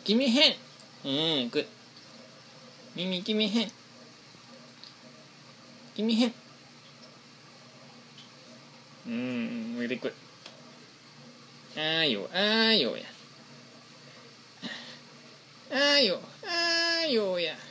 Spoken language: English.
Give me a hand. Good. Mimi, give me a hand. Give me a hand. Really good. Ayo ya. Ayo ya.